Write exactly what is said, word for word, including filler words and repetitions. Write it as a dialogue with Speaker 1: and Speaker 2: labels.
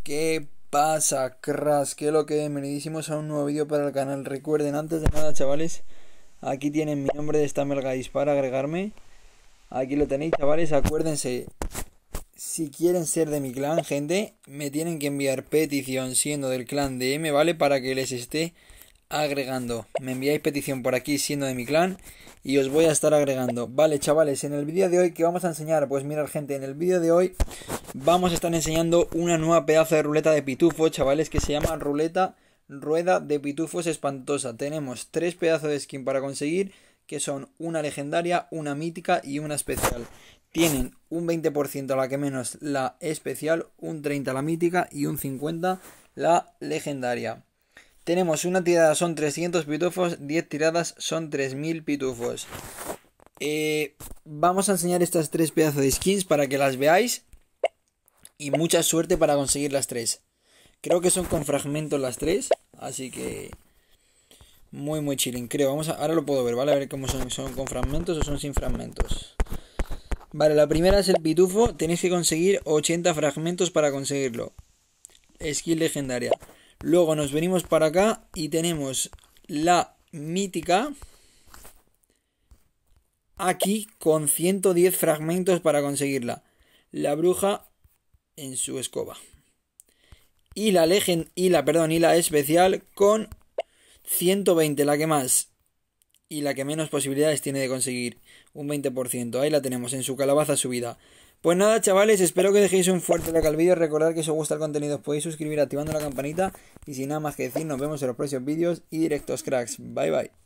Speaker 1: ¿Qué pasa, cracks? ¿Qué es lo que? Bienvenidísimos a un nuevo vídeo para el canal. Recuerden, antes de nada, chavales, aquí tienen mi nombre de StamelGuys para agregarme. Aquí lo tenéis, chavales. Acuérdense, si quieren ser de mi clan, gente, me tienen que enviar petición siendo del clan de M, ¿vale? Para que les esté agregando. Me enviáis petición por aquí siendo de mi clan y os voy a estar agregando. Vale, chavales, en el vídeo de hoy, ¿qué vamos a enseñar? Pues mirad, gente, en el vídeo de hoy vamos a estar enseñando una nueva pedazo de ruleta de pitufo, chavales, que se llama ruleta rueda de pitufos espantosa. Tenemos tres pedazos de skin para conseguir, que son una legendaria, una mítica y una especial. Tienen un veinte por ciento a la que menos la especial, un treinta por ciento la mítica y un cincuenta por ciento la legendaria. Tenemos una tirada, son trescientos pitufos, diez tiradas son tres mil pitufos. Eh, vamos a enseñar estas tres pedazos de skins para que las veáis. Y mucha suerte para conseguir las tres. Creo que son con fragmentos las tres. Así que muy muy chilling, creo. Vamos a, ahora lo puedo ver, ¿vale? A ver cómo son. ¿Son con fragmentos o son sin fragmentos? Vale, la primera es el pitufo. Tenéis que conseguir ochenta fragmentos para conseguirlo. Skin legendaria. Luego nos venimos para acá y tenemos la mítica. Aquí con ciento diez fragmentos para conseguirla. La bruja en su escoba. Y la legend y la perdón y la especial con ciento veinte, la que más y la que menos posibilidades tiene de conseguir, un veinte por ciento. Ahí la tenemos en su calabaza subida. Pues nada, chavales, espero que dejéis un fuerte like al vídeo. Recordad que si os gusta el contenido os podéis suscribir activando la campanita. Y sin nada más que decir, nos vemos en los próximos vídeos y directos, cracks. Bye bye.